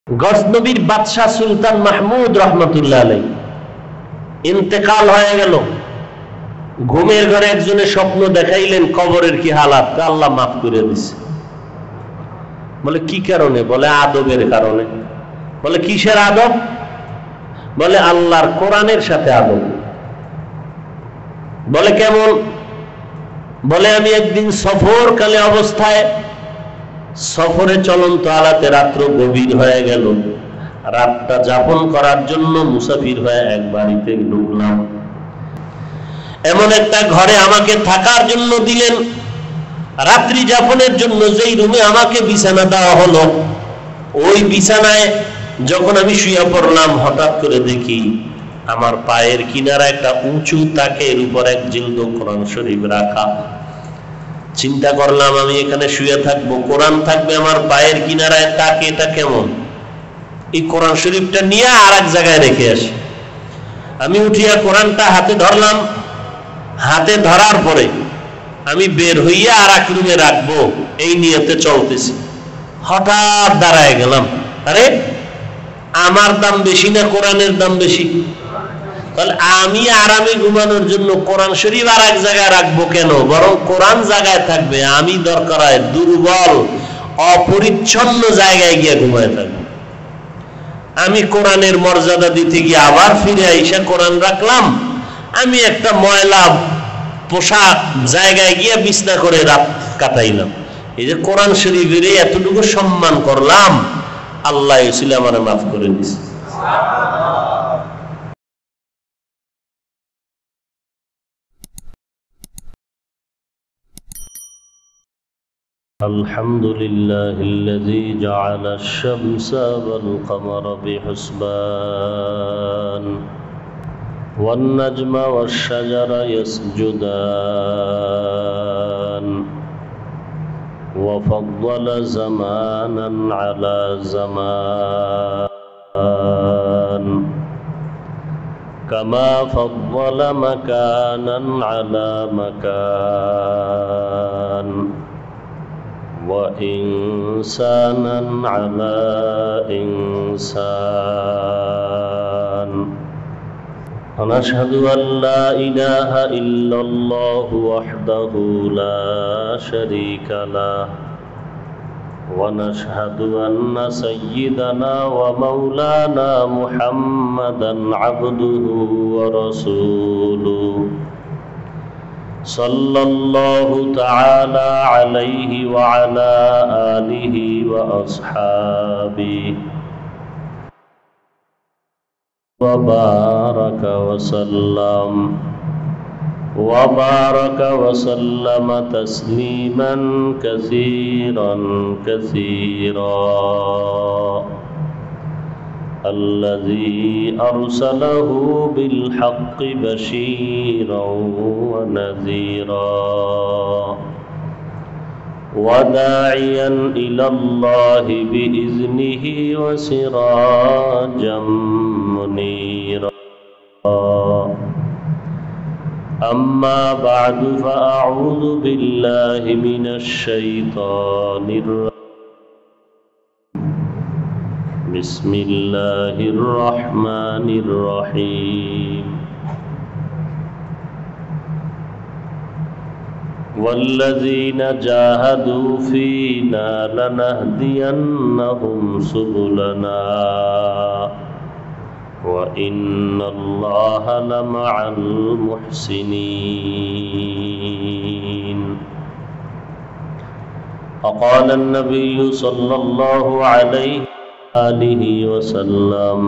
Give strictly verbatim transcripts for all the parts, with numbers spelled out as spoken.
গজনবীর বাদশাহ সুলতান মাহমুদ রহমতুল্লাহ আলাইহি ইন্তেকাল হয়ে গেল। ঘুমের ঘরে একজনের স্বপ্ন দেখাইলেন কবরের কি হালাত, আল্লাহ মাফ করে দিছে। বলে কি কারণে? বলে আদবের কারণে। বলে কিসের আদব? বলে আল্লাহর কোরআনের সাথে আদব। বলে কেমন? বলে আমি একদিন সফরকালে অবস্থায় সফরে চলন্ত আলাতে রাত্র গভীর হয়ে গেল। রাতটা যাপন করার জন্য মুসাফির হয়ে এক বাড়িতে ঢুকলাম। এমন একটা ঘরে আমাকে থাকার জন্য দিলেন। রাত্রি যাপনের জন্য যেই রুমে আমাকে বিছানা দেওয়া হলো, ওই বিছানায় যখন আমি শুয়ে পড়লাম, হঠাৎ করে দেখি আমার পায়ের কিনারা একটা উঁচু তাকের উপর এক জিলদ কোরআন শরীফ রাখা। চিন্তা করলাম আমি এখানে শুয়ে থাকবো, কোরআন থাকবে আমার পায়ের কিনারায়, তাকে এটা কেমন? এই কোরআন শরীফটা নিয়ে আর এক জায়গায় রেখে আসি। আমি উঠিয়া কোরআনটা হাতে ধরলাম। হাতে ধরার পরে আমি বের হইয়া আর এক রুমে রাখবো, এই নিয়তে চলতেছি। হঠাৎ দাঁড়ায় গেলাম, আরে আমার দাম বেশি না কোরআনের দাম বেশি? তাহলে আমি আরামে ঘুমানোর জন্য কোরআন শরীফ আর এক জায়গায় রাখবো কেন? বরং কোরআন জায়গায় থাকবে, আমি দরকার হয় দুর্বল অপরিচ্ছন্ন জায়গায় গিয়ে ঘুমায় থাকবো। আমি কোরআনের মর্যাদা দিতে গিয়ে আবার ফিরে আইসা কোরআন রাখলাম। আমি একটা ময়লা পোশাক জায়গায় গিয়ে বিছনা করে রাত কাটাইলাম। এই যে কোরআন শরীফের এতটুকু সম্মান করলাম, আল্লাহ এসে আমার মাফ করে দিছে। الحمد لله الذي جعل الشمس والقمر بحسبان والنجم والشجر يسجدان وفضل زمانا على زمان كما فضل مكانا على مكان وإنسانا على إنسان ونشهد أن لا إله إلا الله وحده لا شريك له ونشهد أن سيدنا ومولانا محمدا عبده ورسوله صلى الله تعالى عليه وعلى آله وأصحابه وبارك وسلم وبارك وسلم تسليما كثيرا كثيرا الذي أرسله بالحق بشيرا ونذيرا وداعيا إلى الله بإذنه وسراجا منيرا أما بعد فأعوذ بالله من الشيطان الرجيم بسم الله الرحمن الرحيم والذين جاهدوا فينا لنهدينهم سبلنا وإن الله لمع المحسنين وقال النبي صلى الله عليه آله وسلم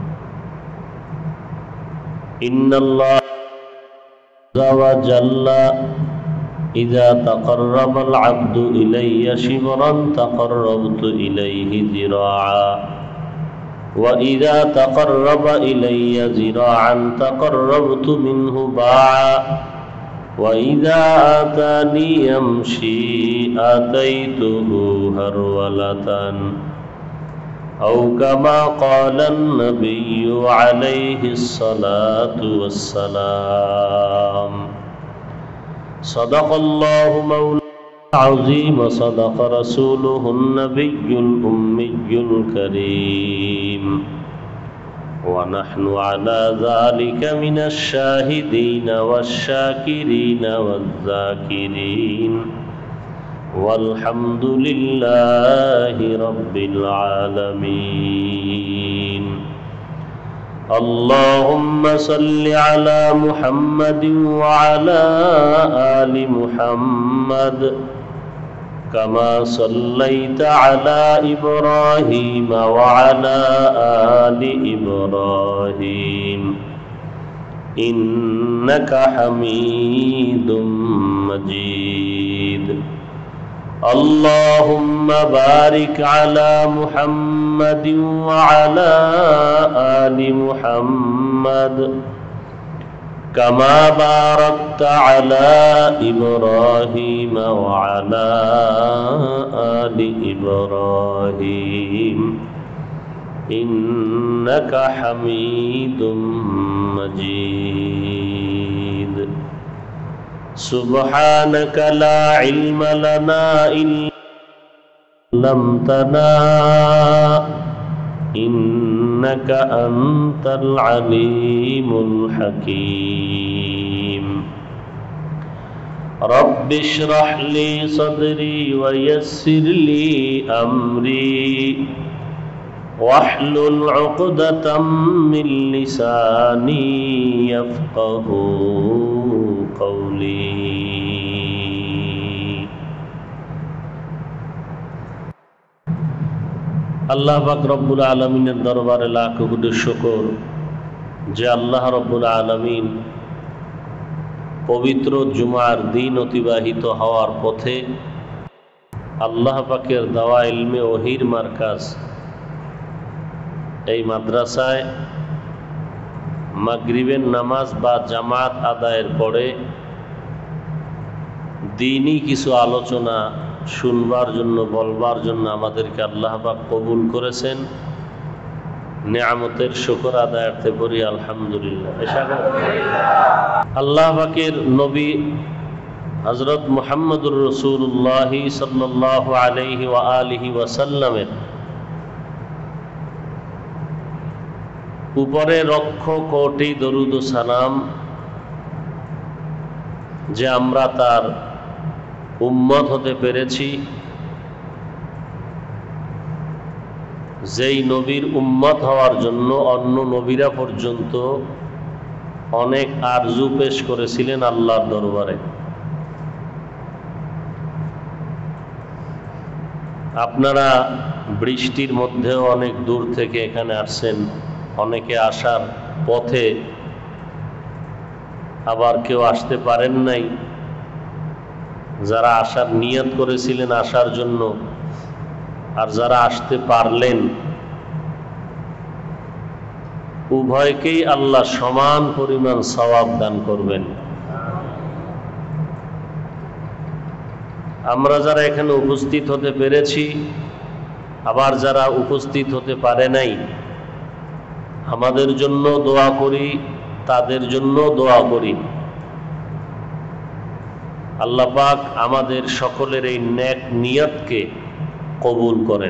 إن الله عز وجل إذا تقرب العبد إلي شبرا تقربت إليه ذراعا وإذا تقرب إلي ذراعا تقربت منه باعا وإذا آتاني يمشي آتيته هرولة أو كما قال النبي عليه الصلاة والسلام صدق الله مولانا العظيم صدق رسوله النبي الأمي الكريم ونحن على ذلك من الشاهدين والشاكرين والذاكرين والحمد لله رب العالمين اللهم صل على محمد وعلى آل محمد كما صليت على إبراهيم وعلى آل إبراهيم إنك حميد مجيد اللهم بارك على محمد وعلى آل محمد كما باركت على إبراهيم وعلى آل إبراهيم إنك حميد مجيد سبحانك لا علم لنا إلا علمتنا إنك أنت العليم الحكيم رب اشرح لي صدري ويسر لي أمري واحلل عقدة من لساني يفقه قولي আল্লাহ পাক রব্বুল আলামিনের দরবারে লাখ কোটি শুকর যে আল্লাহ রব্বুল আলামিন পবিত্র জুমার দিন অতিবাহিত হওয়ার পথে আল্লাহ পাকের দেওয়া ইলমে ওহির মার্কাজ এই মাদ্রাসায় মাগরিবের নামাজ বা জামাত আদায়ের পরে দ্বীনি কিছু আলোচনা শুনবার জন্য বলবার জন্য আমাদেরকে আল্লাহ পাক কবুল করেছেন। নেয়ামতের শুকর আদায়ার্থে পড়ি আলহামদুলিল্লাহ। আল্লাহ পাকের নবী হযরত মুহাম্মদুর রাসূলুল্লাহ সাল্লাল্লাহু আলাইহি ওয়া আলিহি ওয়াসাল্লামের উপরে লক্ষ কোটি দরুদ ও সালাম যে আমরা তার উম্মত হতে পেরেছি, যেই নবীর উম্মত হওয়ার জন্য অন্য নবীরা পর্যন্ত অনেক আরজু পেশ করেছিলেন আল্লাহর দরবারে। আপনারা বৃষ্টির মধ্যেও অনেক দূর থেকে এখানে আসছেন, অনেকে আসার পথে, আবার কেউ আসতে পারেন নাই। যারা আসার নিয়ত করেছিলেন আসার জন্য আর যারা আসতে পারলেন, উভয়কেই আল্লাহ সমান পরিমাণ সওয়াব দান করবেন। আমরা যারা এখানে উপস্থিত হতে পেরেছি, আবার যারা উপস্থিত হতে পারে নাই, আমাদের জন্য দোয়া করি, তাদের জন্য দোয়া করি। আল্লাহ পাক আমাদের সকলের এই নেক নিয়তকে কবুল করেন।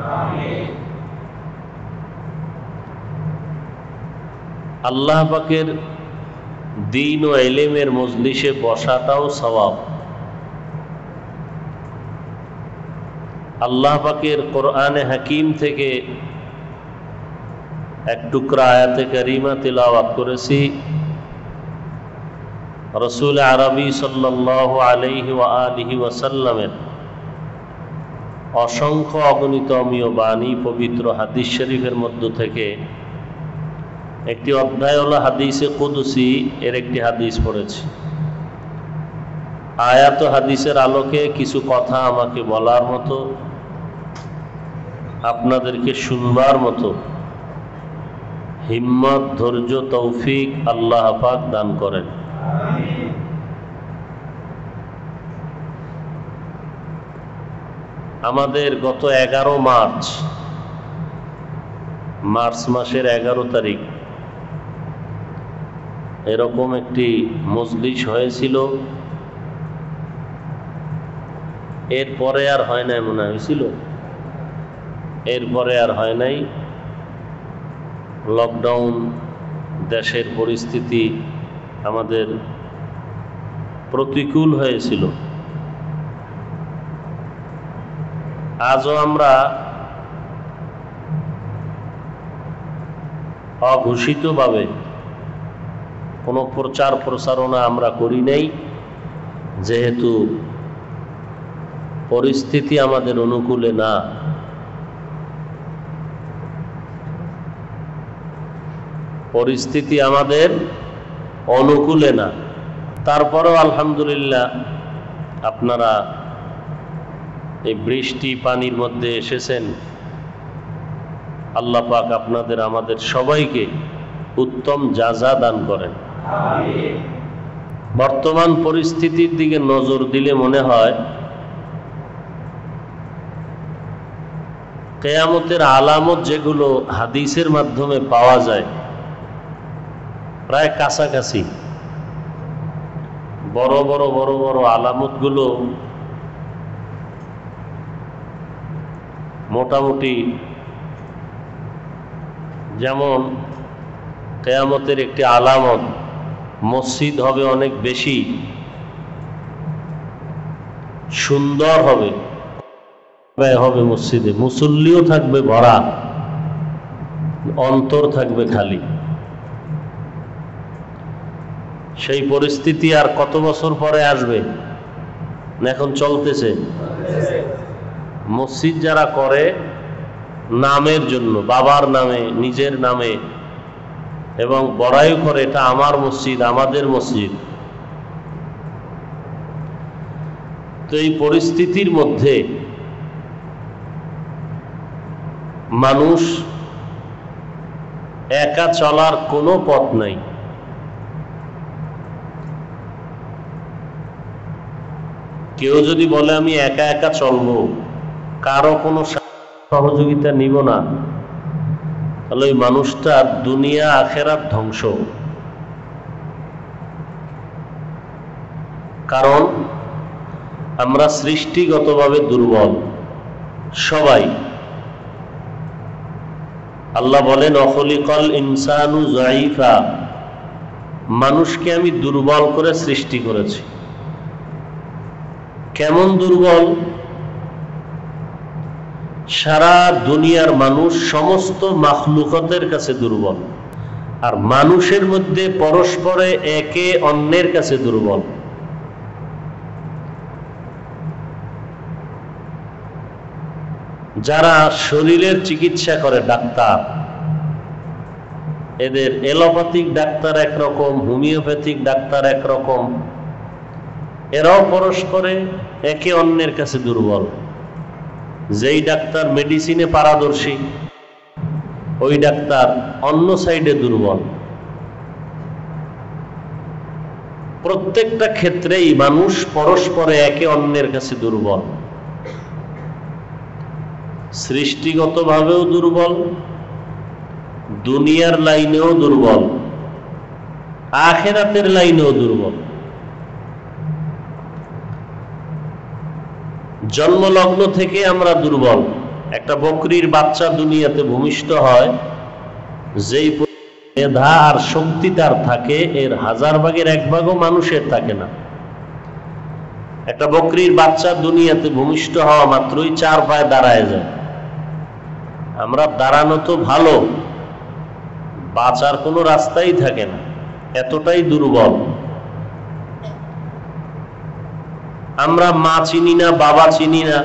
আল্লাহ পাকের দ্বীন ও ইলমের মজলিসে বসাটাও সওয়াব। আল্লাহ পাকের কোরআনে হাকিম থেকে এক টুকরা আয়াতে কারিমা তিলাওয়াত করেছি। রাসূল আরবি সাল্লাল্লাহু আলাইহি ওয়া আলিহি ওয়াসাল্লামের অসংখ্য অগণিত অমীয় বাণী পবিত্র হাদিস শরীফের মধ্য থেকে একটি অধ্যায় হলো হাদিসে কুদসি, এর একটি হাদিস পড়েছি। আয়াত ও হাদিসের আলোকে কিছু কথা আমাকে বলার মতো, আপনাদেরকে শুনবার মতো হিম্মত, ধৈর্য, তৌফিক আল্লাহ পাক দান করেন। আমাদের গত এগারো মার্চ মার্চ মাসের এগারো তারিখ এরকম একটি মজলিস হয়েছিল এরপরে আর হয় নাই, মনে হয়েছিল এরপরে আর হয় নাই। লকডাউন, দেশের পরিস্থিতি আমাদের প্রতিকূল হয়েছিল। আজও আমরা অঘোষিতভাবে কোনো প্রচার প্রচারণা আমরা করি নাই, যেহেতু পরিস্থিতি আমাদের অনুকূলে না। পরিস্থিতি আমাদের অনুকূলে না। তারপরেও আলহামদুলিল্লাহ আপনারা এই বৃষ্টি পানির মধ্যে এসেছেন। আল্লাহ পাক আপনাদের আমাদের সবাইকে উত্তম জাযা দান করেন। বর্তমান পরিস্থিতির দিকে নজর দিলে মনে হয় কিয়ামতের আলামত যেগুলো হাদিসের মাধ্যমে পাওয়া যায় প্রায় কাছাকাছি। বড় বড় বড় বড় আলামতগুলো মোটামুটি, যেমন কিয়ামতের একটি আলামত মসজিদ হবে অনেক বেশি সুন্দর হবে, হবে মসজিদে মুসল্লিও থাকবে ভরা, অন্তর থাকবে খালি। সেই পরিস্থিতি আর কত বছর পরে আসবে? এখন চলতেছে। মসজিদ যারা করে নামের জন্য, বাবার নামে, নিজের নামে, এবং বড়াই করে এটা আমার মসজিদ, আমাদের মসজিদ। তো এই পরিস্থিতির মধ্যে মানুষ একা চলার কোনো পথ নাই। কেউ যদি বলে আমি একা একা চলবো, কারো কোনো সহযোগিতা নিব না, তাহলে ওই মানুষটা দুনিয়া আখেরাত ধ্বংস। কারণ আমরা সৃষ্টিগতভাবে দুর্বল সবাই। আল্লাহ বলেন অখলিকাল ইনসানু যায়ীফা, মানুষকে আমি দুর্বল করে সৃষ্টি করেছি। কেমন দুর্বল? সারা দুনিয়ার মানুষ সমস্ত মাখলুকাতের কাছে দুর্বল, আর মানুষের মধ্যে পরস্পরে একে অন্যের কাছে দুর্বল। যারা শরীরের চিকিৎসা করে ডাক্তার, এদের এলোপ্যাথিক ডাক্তার একরকম, হোমিওপ্যাথিক ডাক্তার একরকম, এরাও পরস্পরে একে অন্যের কাছে দুর্বল। যেই ডাক্তার মেডিসিনে পারদর্শী, ওই ডাক্তার অন্য সাইডে দুর্বল। প্রত্যেকটা ক্ষেত্রেই মানুষ পরস্পরে একে অন্যের কাছে দুর্বল। সৃষ্টিগতভাবেও দুর্বল, দুনিয়ার লাইনেও দুর্বল, আখিরাতের লাইনেও দুর্বল। জন্মলগ্ন থেকে আমরা দুর্বল। একটা বকরির বাচ্চা দুনিয়াতে ভূমিষ্ঠ হয়, যেই মেধা আর শক্তি তার থাকে এর হাজার ভাগের এক ভাগও মানুষের থাকে না। একটা বকরির বাচ্চা দুনিয়াতে ভূমিষ্ঠ হওয়া মাত্রই চার পায়ে দাঁড়ায় যায়। আমরা দাঁড়ানো তো ভালো, বাঁচার কোনো রাস্তাই থাকে না, এতটাই দুর্বল। আমরা মা চিনি না, বাবা চিনি না,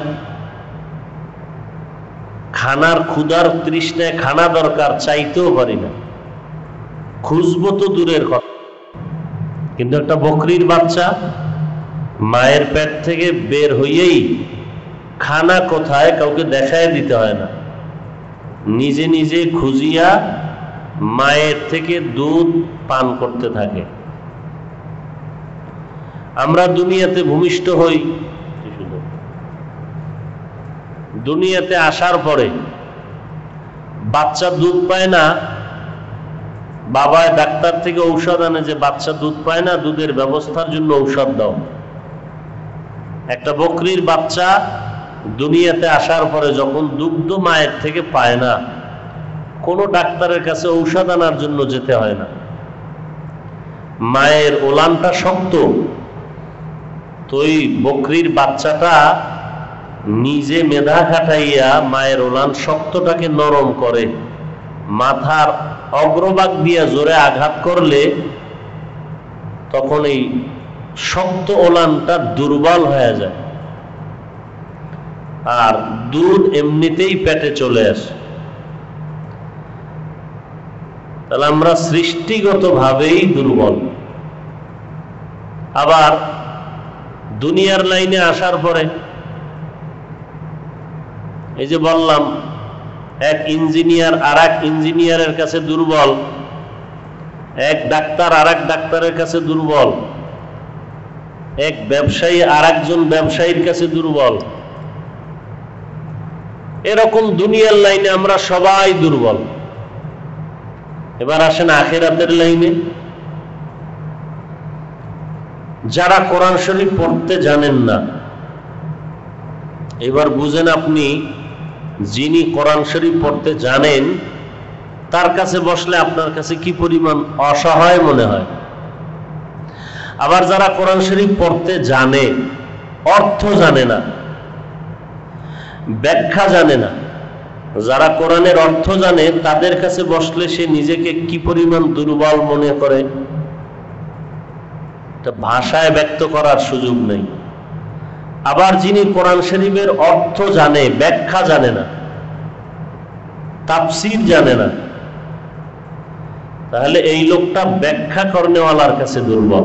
খানার ক্ষুধার তৃষ্ণায় খানা দরকার, চাইতেও পারি না, খুঁজবো তো দূরের কথা। কিন্তু একটা বকরির বাচ্চা মায়ের পেট থেকে বের হইয়েই খানা কোথায় কাউকে দেখায় দিতে হয় না, নিজে নিজে খুঁজিয়া মায়ের থেকে দুধ পান করতে থাকে। আমরা দুনিয়াতে ভূমিষ্ঠ হই, দুনিয়াতে আসার পরে বাচ্চা দুধ পায় না, বাবা ডাক্তার থেকে ঔষধ আনে যে বাচ্চা দুধ পায় না, দুধের ব্যবস্থার জন্য ঔষধ দাও। একটা বকরির বাচ্চা দুনিয়াতে আসার পরে যখন দুগ্ধ মায়ের থেকে পায় না, কোনো ডাক্তারের কাছে ঔষধ আনার জন্য যেতে হয় না। মায়ের ওলানটা শক্ত, তো ওই বকরির বাচ্চাটা নিজে মেধা খাটাইয়া মায়ের ওলান শক্তটাকে নরম করে, মাথার অগ্রভাগ দিয়ে জোরে আঘাত করলে তখন এই শক্ত ওলানটা দুর্বল হয়ে যায়, আর দুধ এমনিতেই পেটে চলে আসে। তাহলে আমরা সৃষ্টিগত ভাবেই দুর্বল। আবার দুনিয়ার লাইনে আসার পরে এই যে বললাম, এক ইঞ্জিনিয়ার আর এক ইঞ্জিনিয়ারের কাছে দুর্বল, এক ডাক্তার আর এক ডাক্তারের কাছে দুর্বল, এক ব্যবসায়ী আর একজন ব্যবসায়ীর কাছে দুর্বল। এরকম দুনিয়ার লাইনে আমরা সবাই দুর্বল। এবার আসেন আখিরাতের লাইনে। যারা কোরআন শরীফ পড়তে জানেন না, এবার বুঝেন আপনি, যিনি কোরআন শরীফ পড়তে জানেন তার কাছে বসলে আপনার কাছে কি পরিমাণ অসহায় মনে হয়। আবার যারা কোরআন শরীফ পড়তে জানে, অর্থ জানে না, ব্যাখ্যা জানে না, যারা কোরআনের অর্থ জানে তাদের কাছে বসলে সে নিজেকে কি পরিমাণ দুর্বল মনে করে, ভাষায় ব্যক্ত করার সুযোগ নেই। আবার যিনি কোরআন শরীফের অর্থ জানে, ব্যাখ্যা জানে না, তাফসীর জানে না, তাহলে এই লোকটা ব্যাখ্যা করনেওয়ালার কাছে দুর্বল।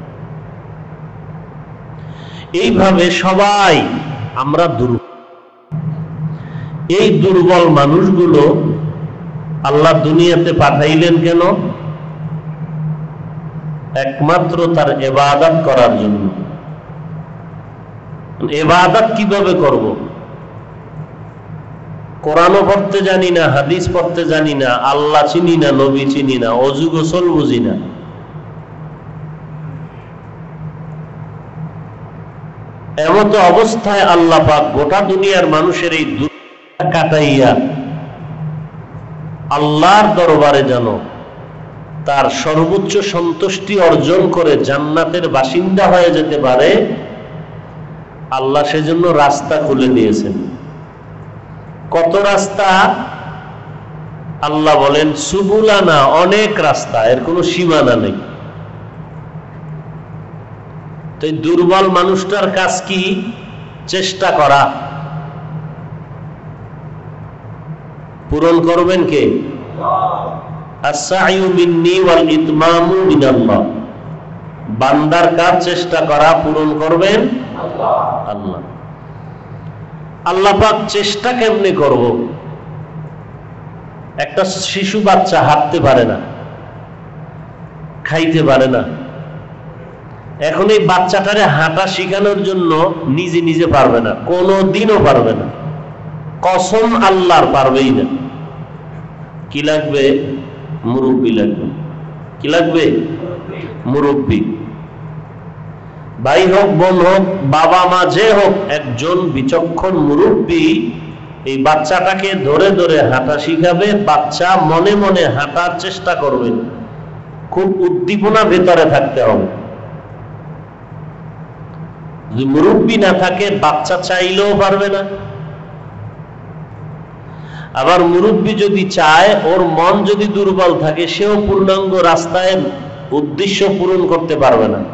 এইভাবে সবাই আমরা দুর্বল। এই দুর্বল মানুষগুলো আল্লাহ দুনিয়াতে পাঠাইলেন কেন? একমাত্র তার ইবাদত করার জন্য। ইবাদত কিভাবে করব? কোরআনও পড়তে জানি না, হাদিস পড়তে জানি না, আল্লাহ চিনি না, নবী চিনি না, অজু গোসল বুঝি না। এমত অবস্থায় আল্লাহ পাক গোটা দুনিয়ার মানুষের এই দুনিয়া কাটাইয়া আল্লাহর দরবারে যেন তার সর্বোচ্চ সন্তুষ্টি অর্জন করে জান্নাতের বাসিন্দা হয়ে যেতে পারে, আল্লাহ সেজন্য রাস্তা খুলে দিয়েছেন। কত রাস্তা? আল্লাহ বলেন সুবুলানা, অনেক রাস্তা, এর কোনো সীমানা নেই। তো এই দুর্বল মানুষটার কাজ কি? চেষ্টা করা। পূরণ করবেন কে? আস-সা'য়ু মিন্নি ওয়াল ইতমামু মিনাল্লাহ। বান্দার কাজ চেষ্টা করা, পূরণ করবেন আল্লাহ। আল্লাহ পাক চেষ্টা কেমনে করব? একটা শিশু বাচ্চা হাঁটতে পারে না, খাইতে পারে না, এখন এই বাচ্চাটারে হাঁটা শেখানোর জন্য নিজে নিজে পারবে না, কোনোদিনও পারবে না, কসম আল্লাহর পারবেই না। কি লাগবে? মুরব্বী লাগবে। কি লাগবে? মুরব্বী। ভাই হোক, বোন হোক, বাবা মা যে হোক, একজন বিচক্ষণ মুরব্বী এই বাচ্চাটাকে ধরে ধরে হাঁটা শিখাবে। বাচ্চা মনে মনে হাঁটার চেষ্টা করবে, খুব উদ্দীপনা ভেতরে থাকতে হবে। যদি মুরব্বী না থাকে, বাচ্চা চাইলেও পারবে না। আবার মুরব্বী যদি চায়, ওর মন যদি দুর্বল থাকে, সেও পূর্ণাঙ্গ রাস্তায় উদ্দেশ্য পূরণ করতে পারবে না।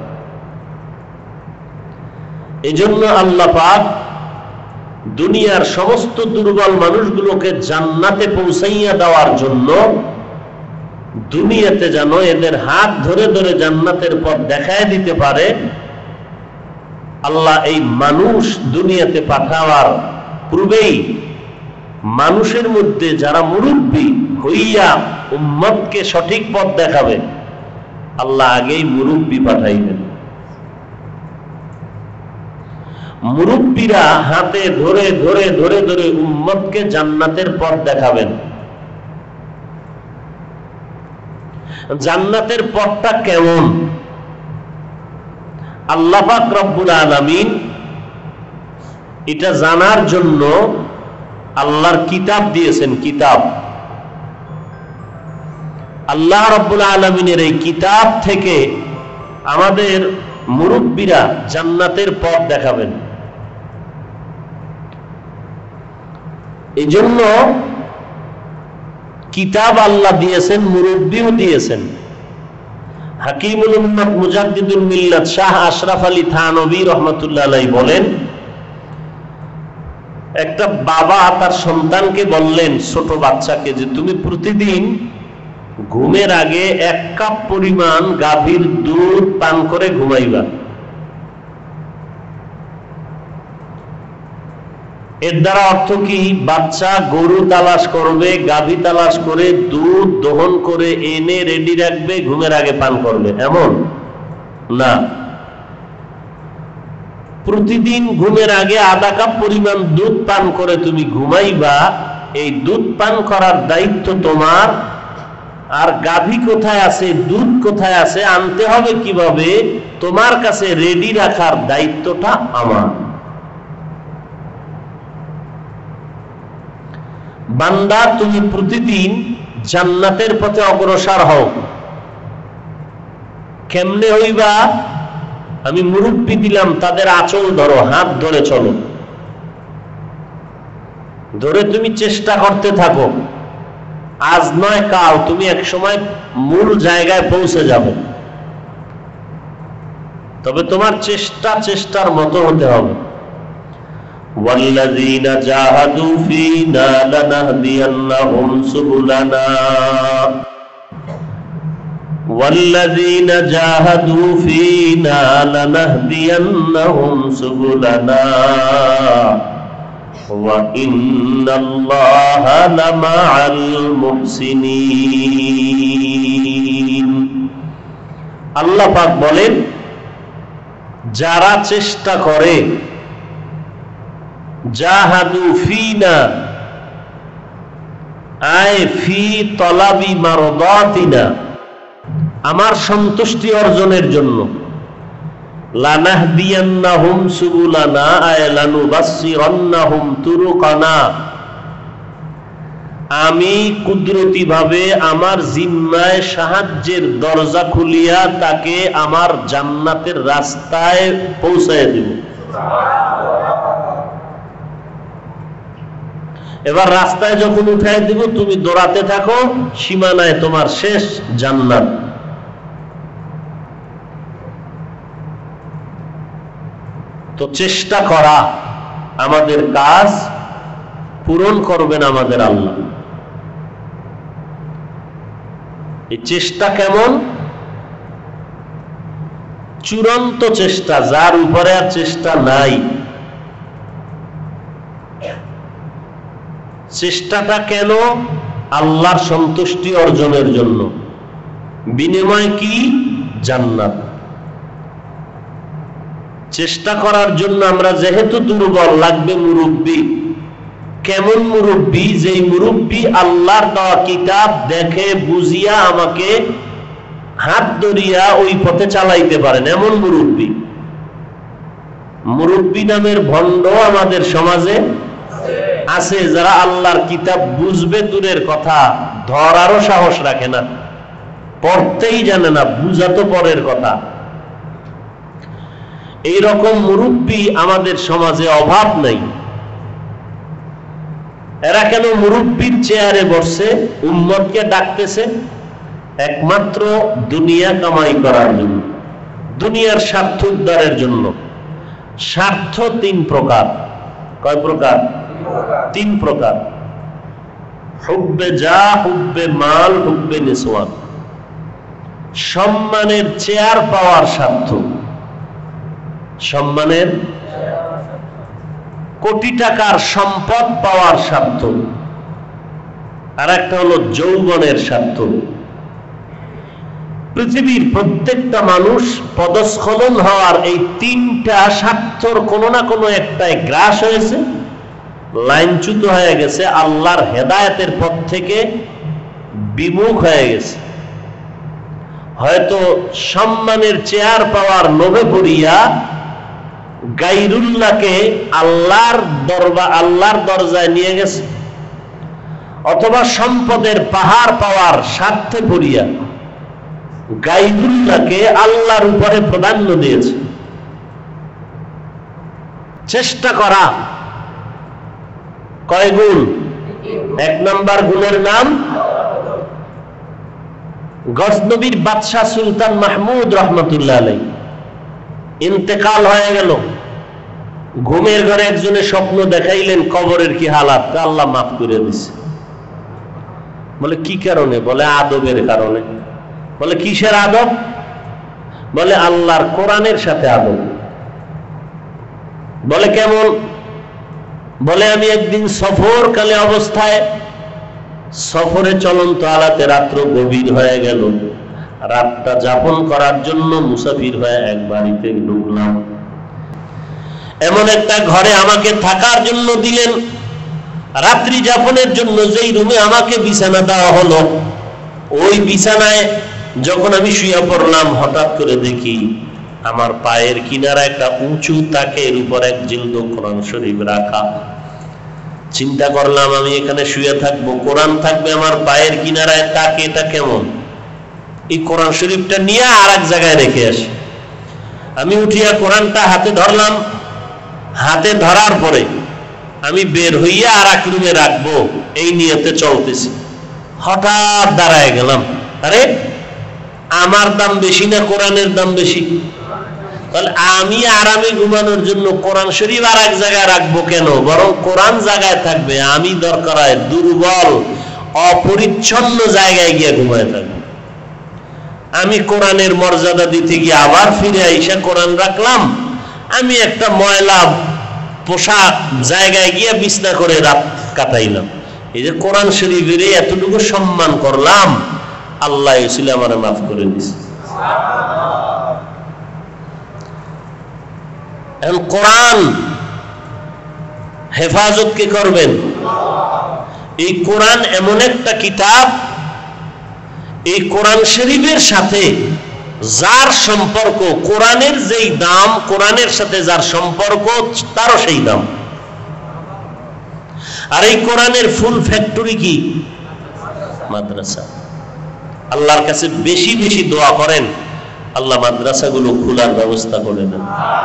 এজন্য আল্লাহ পাক দুনিয়ার সমস্ত দুর্বল মানুষগুলোকে জান্নাতে পৌঁছাইয়া দেওয়ার জন্য দুনিয়াতে যেন এদের হাত ধরে ধরে জান্নাতের পথ দেখায় দিতে পারে, আল্লাহ এই মানুষ দুনিয়াতে পাঠাবার পূর্বেই মানুষের মধ্যে যারা মুরব্বী হইয়া উম্মতকে সঠিক পথ দেখাবে, আল্লাহ আগেই মুরব্বী পাঠাইবেন। মুরব্বীরা হাতে ধরে ধরে ধরে ধরে উম্মতকে জান্নাতের পথ দেখাবেন। জান্নাতের পথটা কেমন? আল্লাহ পাক রব্বুল আলামিন এটা জানার জন্য আল্লাহর কিতাব দিয়েছেন। কিতাব আল্লাহ রাব্বুল আলামিনের এই কিতাব থেকে আমাদের মুরব্বীরা জান্নাতের পথ দেখাবেন। এই জন্য কিতাব আল্লাহ দিয়েছেন, মুরব্বীও দিয়েছেন। হাকিমুল উম্মাত মুজাদ্দিদুল মিল্লাত শাহ আশরাফ আলী থানভী রাহমাতুল্লাহ আলাইহি বলেন, একটা বাবা তার সন্তানকে বললেন, ছোট বাচ্চাকে, যে তুমি প্রতিদিন ঘুমের আগে এক কাপ পরিমাণ গাভীর দুধ পান করে ঘুমাইবা। এর দ্বারা অর্থ কি? বাচ্চা গরু তালাশ করবে, গাভী তালাশ করে দুধ দহন করে এনে রেডি রাখবে, ঘুমের আগে পান করবে, এমন না। প্রতিদিন ঘুমের আগে আধা কাপ পরিমাণ দুধ পান করে তুমি ঘুমাইবা। এই দুধ পান করার দায়িত্ব তোমার। আর গাভী কোথায় আছে, দুধ কোথায় আছে, আনতে হবে কিভাবে, তোমার কাছে রেডি রাখার দায়িত্বটা আমার। বান্দা, তুমি প্রতিদিন জান্নাতের পথে অগ্রসর হও। কেমনে হইবা? আমি মুরব্বি দিলাম, তাদের আঁচল ধরো, হাত ধরে চলো, ধরে তুমি চেষ্টা করতে থাকো। আজ নয় কাল তুমি এক সময় মূল জায়গায় পৌঁছে যাবে। তবে তোমার চেষ্টা চেষ্টার মতো হতে হবে। والذين جاهدوا فينا لنهدينهم سبلنا والذين جاهدوا فينا لنهدينهم سبلنا وإن الله لمع المحسنين। আল্লাহ পাক বলেন, যারা চেষ্টা করে, জাহাদু ফিনা আই ফি তলাবি মারদাতিনা, আমার সন্তুষ্টি অর্জনের জন্য, লানাহদিয়ান্নাহুম সুবুলানা আয় লানুবাসসিরান্নাহুম তুরুকানা, আমি কুদরতি ভাবে আমার জিম্মায় সাহায্যের দরজা খুলিয়া তাকে আমার জান্নাতের রাস্তায় পৌঁছায় দেব। এবার রাস্তায় যখন উঠায় দিব, তুমি দৌড়াতে থাকো, সীমানায় তোমার শেষ জান্নাত। তো চেষ্টা করা আমাদের কাজ, পূরণ করবেন আমাদের আল্লাহ। এই চেষ্টা কেমন? চূড়ান্ত চেষ্টা, যার উপরে আর চেষ্টা নাই। চেষ্টাটা কেন? আল্লাহর সন্তুষ্টি অর্জনের জন্য। বিনিময় কি? জান্নাত। চেষ্টা করার জন্য আমরা যেহেতু দুর্বল, লাগবে মুরব্বি। কেমন মুরব্বি? যেই মুরব্বি আল্লাহর দেওয়া কিতাব দেখে বুঝিয়া আমাকে হাত ধরিয়া ওই পথে চালাইতে পারেন, এমন মুরব্বি। মুরব্বি নামের ভণ্ড আমাদের সমাজে আছে, যারা আল্লাহর কিতাব বুঝবে দূরের কথা, ধরারও সাহস রাখে না, পড়তেই জানে না, বুঝা তো পরের কথা। এইরকম মুরব্বি আমাদের সমাজে অভাব নাই। এরা কেন মুরব্বির চেয়ারে বসছে? উম্মতকে ডাকতেছে একমাত্র দুনিয়া কামাই করার জন্য, দুনিয়ার স্বার্থ উদ্ধারের জন্য। স্বার্থ তিন প্রকার। কয় প্রকার? তিন প্রকার। হুব্বে যা, হুব্বে মাল, হুব্বে নিসওয়ান। সম্মানের চেয়ার পাওয়ার স্বার্থ, সম্মানের কোটি টাকার সম্পদ পাওয়ার স্বার্থ, আর একটা হলো যৌবনের স্বার্থ। পৃথিবীর প্রত্যেকটা মানুষ পদস্খলন হওয়ার এই তিনটা স্বার্থর কোনো না কোনো একটাই গ্রাস হয়েছে, লাইনচ্যুত হয়ে গেছে, আল্লাহর হেদায়েতের পথ থেকে বিমুখ হয়ে গেছে। হয়তো সম্মানের চেয়ার পাওয়ার লোভে পড়িয়া গায়রুল্লাহকে আল্লাহর দরবার আল্লাহর দরজায় নিয়ে গেছে, অথবা সম্পদের পাহাড় পাওয়ার স্বার্থে পড়িয়া গায়রুল্লাহকে আল্লাহর উপরে প্রাধান্য দিয়েছে। চেষ্টা করা কয় গুণ? এক নাম্বার গুণের নাম গজনবীর বাদশাহ সুলতান মাহমুদ রহমতুল্লাহ আলাইহি ইন্তেকাল হয়ে গেল। ঘুমের ঘরে একজনে স্বপ্ন দেখাইলেন কবরের কি হালাত, আল্লাহ মাফ করে দিছে। বলে কি কারণে? বলে আদবের কারণে। বলে কিসের আদব? বলে আল্লাহর কোরআনের সাথে আদব। বলে কেমন? বলে আমি একদিন সফর কালে অবস্থায় সফরে চলন্ত আলাতে রাত্র গভীর হয়ে গেল, রাতটা যাপন করার জন্য মুসাফির হয়ে এক বাড়িতে ঢুকলাম। এমন একটা ঘরে আমাকে থাকার জন্য দিলেন, রাত্রি যাপনের জন্য যেই রুমে আমাকে বিছানা দেওয়া হলো, ওই বিছানায় যখন আমি শুয়ে পড়লাম, হঠাৎ করে দেখি আমার পায়ের কিনারা একটা উঁচু তাকের উপর এক জিলদ কোরআন শরীফ রাখা। চিন্তা করলাম আমি এখানে শুয়ে থাকবো, কোরআন থাকবে আমার পায়ের কিনারায়, তাকে এটা কেমন? এই কোরআন শরীফটা নিয়ে আর এক জায়গায় রেখে আসি। আমি উঠিয়া কোরআনটা হাতে ধরলাম। হাতে ধরার পরে আমি বের হইয়া আর এক রুমে রাখবো এই নিয়তে চলতেছি। হঠাৎ দাঁড়ায় গেলাম, আরে আমার দাম বেশি না কোরআনের দাম বেশি? তাহলে আমি আরামে ঘুমানোর জন্য কোরআন শরীফ আর এক জায়গায় রাখবো কেন? বরং কোরআন জায়গায় থাকবে, আমি দরকার হয় দুর্বল অপরিচ্ছন্ন জায়গায় গিয়ে ঘুমায় থাকবো। আমি কোরআনের মর্যাদা দিতে গিয়ে আবার ফিরে আইসা কোরআন রাখলাম। আমি একটা ময়লা পোশাক জায়গায় গিয়ে বিছনা করে রাত কাটাইলাম। এই যে কোরআন শরীফের এতটুকু সম্মান করলাম, আল্লাহ এসে আমার মাফ করে দিছে। এখন কোরআন হেফাজত কে করবেন? এই কোরআন এমন একটা কিতাব, এই কোরআন শরীফের সাথে যার সম্পর্ক, কোরআনের যেই দাম, কোরআনের সাথে যার সম্পর্ক তারও সেই দাম। আর এই কোরআনের ফুল ফ্যাক্টরি কি? মাদ্রাসা। আল্লাহর কাছে বেশি বেশি দোয়া করেন, আল্লাহ মাদ্রাসাগুলো খোলার ব্যবস্থা করে দেন।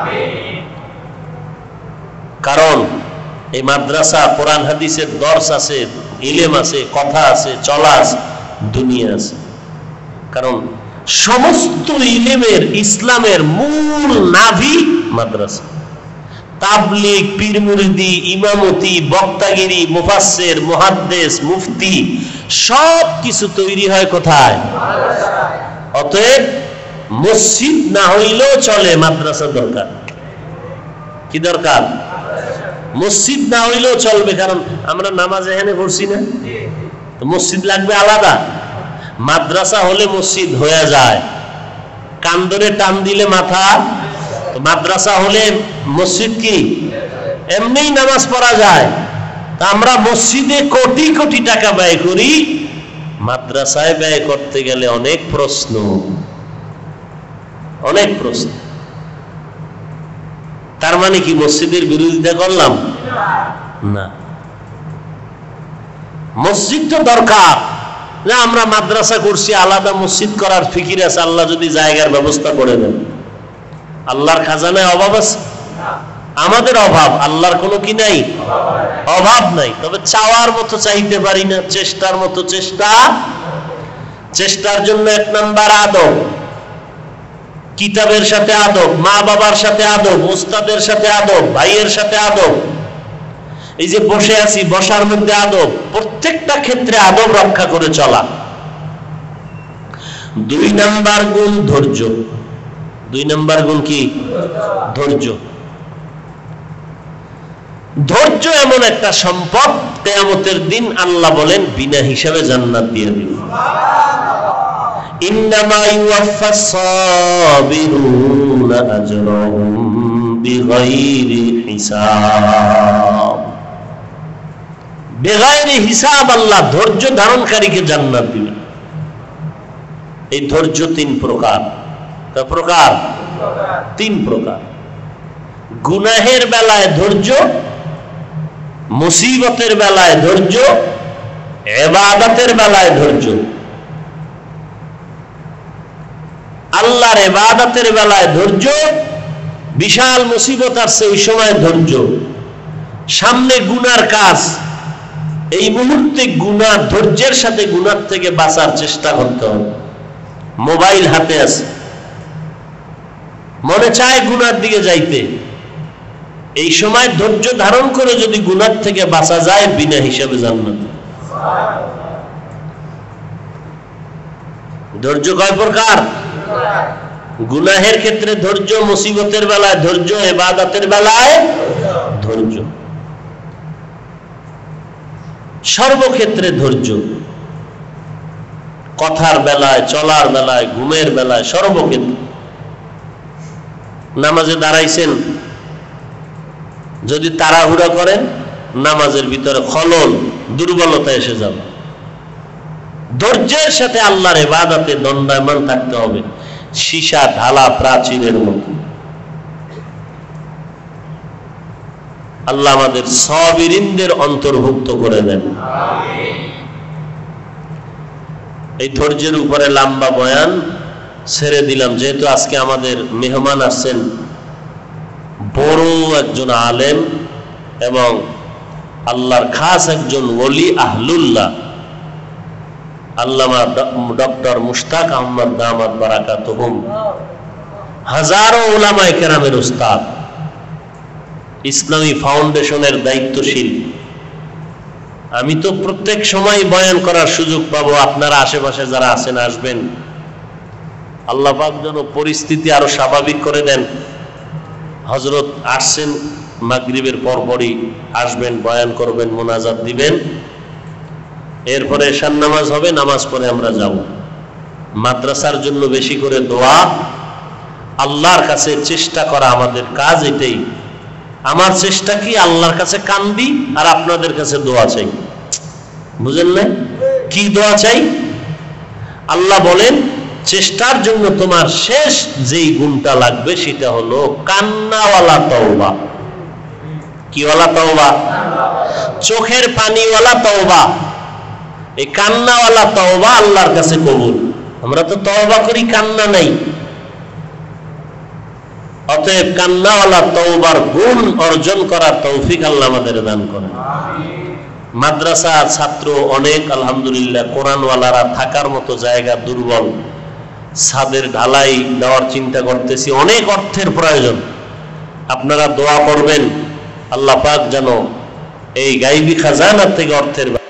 কারণ এই মাদ্রাসা কোরআন হাদিসের দর্স আছে, ইলম আছে, কথা আছে, চলা আছে, দুনিয়া আছে। কারণ সমস্ত ইলমের, ইসলামের মূল নাভি মাদ্রাসা। তাবলীগ, পীর মুরিদি, ইমামতি, বক্তাগিরি, মুফাসসির, মুহাদ্দিস, মুফতি সব কিছু তৈরি হয় কোথায়? অতএব মসজিদ না হইলেও চলে, মাদ্রাসা দরকার। কি দরকার? মসজিদ না হইলেও চলবে। কারণ আমরা নামাজ এখানে পড়ছি না, তো মসজিদ লাগবে আলাদা। মাদ্রাসা হলে মসজিদ হয়ে যায়, কান ধরে টান দিলে মাথা। মাদ্রাসা হলে মসজিদ কি এমনিই নামাজ পড়া যায়। তা আমরা মসজিদে কোটি কোটি টাকা ব্যয় করি, মাদ্রাসায় ব্যয় করতে গেলে অনেক প্রশ্ন, অনেক প্রশ্ন। তার মানে কি মসজিদের বিরোধিতা করলাম? না, মসজিদ তো দরকার। না আমরা মাদ্রাসা করছি, আলাদা মসজিদ করার ফিকির আছে, আল্লাহ যদি জায়গার ব্যবস্থা করে দেন। আল্লাহর খাজানায় অভাব আছে? আমাদের অভাব, আল্লাহর কোনো কি নাই? অভাব নাই। তবে চাওয়ার মতো চাইতে পারি না, চেষ্টার মতো চেষ্টা। চেষ্টার জন্য এক নাম্বার আদব, কিতাবের সাথে আদব, মা বাবার সাথে আদব, ওস্তাদের সাথে আদব, ভাইয়ের সাথে আদব। এই যে বসে আছি, বসার মধ্যে আদব, প্রত্যেকটা ক্ষেত্রে আদব রক্ষা করে চলা। দুই নাম্বার গুণ ধৈর্য। দুই নাম্বার গুণ কি? ধৈর্য। ধৈর্য এমন একটা সম্পদ, কিয়ামতের দিন আল্লাহ বলেন বিনা হিসাবে জান্নাত দিয়ে দিবেন। ইন্নামা ইউওয়াফাস সাবিরুনা আজরাহুম বিগাইরি হিসাব। বেগাইরি হিসাব আল্লাহ ধৈর্য ধারণকারীকে জান্নাত দিবেন। এই ধৈর্য তিন প্রকার। কয় প্রকার? তিন প্রকার। গুনাহের বেলায় ধৈর্য, মুসিবতের বেলায় ধৈর্য, ইবাদতের বেলায় ধৈর্য। আল্লাহর ইবাদতের বেলায় ধৈর্য, বিশাল মুসিবত আসছে ওই সময় ধৈর্য, সামনে গুনার কাজ, এই মুহূর্তে গুনাহ, ধৈর্যের সাথে গুনার থেকে বাঁচার চেষ্টা করতে হবে। মোবাইল হাতে আছে, মনে চায় গুনার দিকে যাইতে, এই সময় ধৈর্য ধারণ করে যদি গুনার থেকে বাঁচা যায় বিনা হিসাবে জান্নাত। ধৈর্য কয় প্রকার? গুনাহের ক্ষেত্রে ধৈর্য, মুসিবতের বেলায় ধৈর্য, ইবাদতের বেলায় ধৈর্য, সর্বক্ষেত্রে ধৈর্য, কথার বেলায়, চলার বেলায়, ঘুমের বেলায়, সর্বক্ষেত্রে। নামাজে দাঁড়াইছেন, যদি তাড়াহুড়া করেন নামাজের ভিতরে খলল, দুর্বলতা এসে যাবে। ধৈর্যের সাথে আল্লাহর ইবাদতে দণ্ডায়মান থাকতে হবে, সীসা ঢালা প্রাচীরের মতো। আল্লাহ আমাদের সাবিরিনদের অন্তর্ভুক্ত করে দেন। এই ধৈর্যের উপরে লম্বা বয়ান ছেড়ে দিলাম, যেহেতু আজকে আমাদের মেহমান আসছেন বড় একজন আলেম এবং আল্লাহর খাস একজন ওলি আহলুল্লাহ, আল্লামা ডক্টর মুশতাক আহমদ দামাত বারাকাতুহুম, হাজারো উলামায়ে কেরামের উস্তাদ, ইসলামী ফাউন্ডেশনের দায়িত্বশীল। আমি তো প্রত্যেক সময় বয়ান করার সুযোগ পাবো, আপনারা আশেপাশে যারা আছেন আসবেন। আল্লাহ পাক যেন পরিস্থিতি আরো স্বাভাবিক করে দেন। হযরত আসছেন মাগরিবের পরপরই আসবেন, বয়ান করবেন, মোনাজাত দিবেন, এরপরে এশার নামাজ হবে, নামাজ পড়ে আমরা যাব। মাদ্রাসার জন্য বেশি করে দোয়া, আল্লাহর কাছে চেষ্টা করা আমাদের কাজ। এটাই আমার চেষ্টা, কি আল্লাহর কাছে কান্দি আর আপনাদের কাছে দোয়া চাই। বুঝেন না কি দোয়া চাই? আল্লাহ বলেন চেষ্টার জন্য তোমার শেষ যেই গুণটা লাগবে সেটা হলো কান্নাওয়ালা তওবা। কিওয়ালা তওবা? চোখের পানিওয়ালা তওবা। এই কান্নাওয়ালা তওবা আল্লাহর কাছে কবুল। আমরা তো তওবা করি, কান্না নাই। অতএব কান্নাওয়ালা তওবার গুণ অর্জন করার তৌফিক আল্লাহ আমাদের দান করেন। মাদ্রাসা ছাত্র অনেক, আলহামদুলিল্লাহ। কোরআনওয়ালারা থাকার মতো জায়গা দুর্বল, ছাদের ঢালাই দেওয়ার চিন্তা করতেছি, অনেক অর্থের প্রয়োজন। আপনারা দোয়া করবেন আল্লাহ পাক যেন এই গায়বী খাজানা থেকে অর্থের